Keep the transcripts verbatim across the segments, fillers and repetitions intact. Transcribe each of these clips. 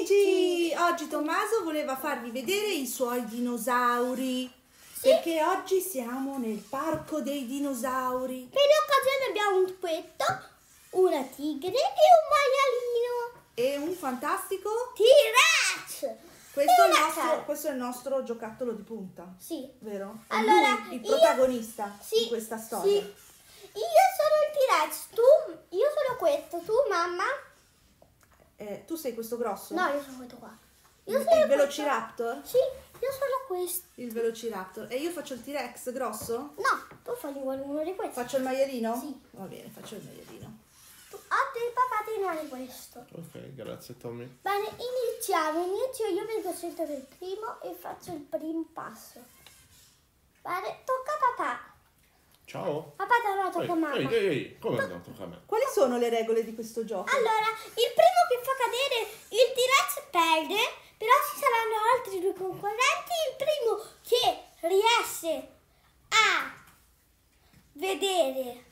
amici! Oggi Tommaso voleva farvi vedere i suoi dinosauri. Sì. Perché oggi siamo nel parco dei dinosauri. Per l'occasione abbiamo un toppetto, una tigre e un maialino. E un fantastico T-Rex! Questo, questo è il nostro giocattolo di punta. Sì. Vero? È allora, lui il protagonista io, sì, di questa storia. Sì. Io sono il T-Rex, tu, io sono questo, tu mamma? Eh, tu sei questo grosso? No, io sono questo qua. Io il sono il Velociraptor? Sì, io sono questo. Il Velociraptor. E io faccio il T-Rex grosso? No, tu fai uno di questi. Faccio il maialino? Sì. Va bene, faccio il maialino. Tu, a te papà te ne hai questo. Ok, grazie Tommy. Bene, iniziamo. Inizio io vengo sempre per il primo e faccio il primo passo. Bene, tocca a papà. Ciao. Papà no, tocca a mamma. Ehi, ehi, ehi, come no, tocca a me? Quali sono le regole di questo gioco? Allora, il primo che fa cadere il T-Rex perde, però ci saranno altri due concorrenti. Il primo che riesce a vedere,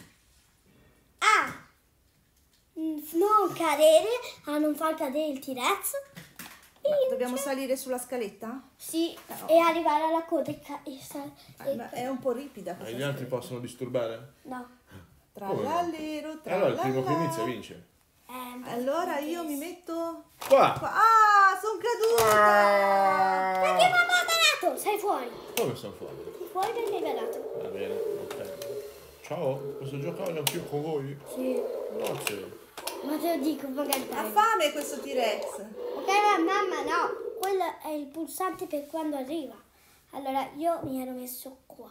a non cadere, a non far cadere il T-Rex. Dobbiamo salire sulla scaletta? Sì, no. E arrivare alla coda e, e, eh, ma è un po' ripida questa E gli altri scaletta. possono disturbare? No. Trallallero, trallallà. Allora il primo che inizia vince. Eh, allora io mi metto Qua! qua. Ah, sono caduta! Perché mamma ha banato? Sei fuori. Come sono fuori? Sei fuori perché hai banato. Va bene, ok. Ciao, posso giocare anch'io con voi? Sì. Grazie. Ma te lo dico, magari Ha fame questo T-Rex. Ok, ma mamma no, quello è il pulsante per quando arriva. Allora io mi ero messo qua.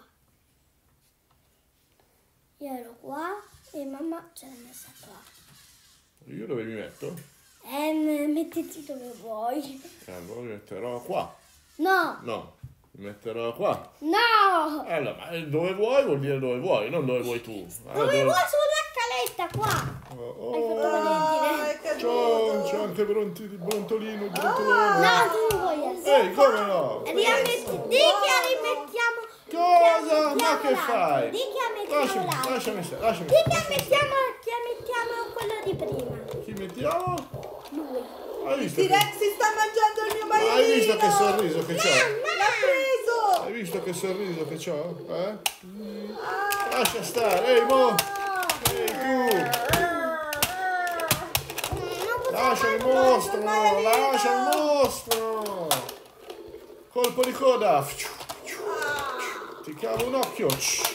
Io ero qua e mamma ce l'ha messa qua. Io dove mi metto? Eh, mettiti dove vuoi. Allora mi metterò qua. No, No, mi metterò qua. no! Allora, ma dove vuoi vuol dire dove vuoi, non dove vuoi tu. Allora, Dove vuoi sulla scaletta, qua. Oh, Hai fatto Ah, è cadere. ciao, c'è caduto. anche Bronti, Brontolino, Brontolino. No, tu non vuoi essere. Ehi, come no? Rimetti, di che rimettiamo. Cosa? che Ma che ammettiamo fai? l'altro, Di che ammettiamo Lasciami, l'altro. lasciami stare, lasciami Di che stare. ammettiamo, che ammettiamo quello di prima. Chi mettiamo? Lui. Hai visto? Che... T-Rex si sta mangiando il mio maialino. Hai visto che sorriso che c'ho? L'ha preso. Hai visto che sorriso che c'ho? Eh? Ah. Lascia stare, ehi mo! Ehi tu! Lascia il mostro! Lascia il mostro! Colpo di coda! Ti cavo un occhio!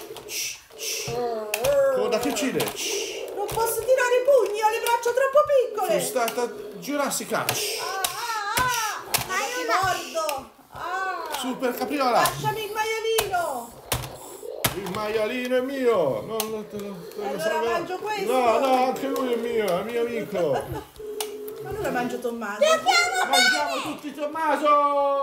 Coda che uccide! Non posso tirare i pugni, ho le braccia troppo piccole. Frustata Jurassica! Ah, ah, ah. Ma ti mordo. Ah. Super capriola! Lasciami il maialino. Il maialino è mio! Non, non, te lo- te lo Allora salverò. mangio questo. No, no, anche lui è mio, è mio amico! Allora mangio Tommaso. Mangiamo tutti Tommaso!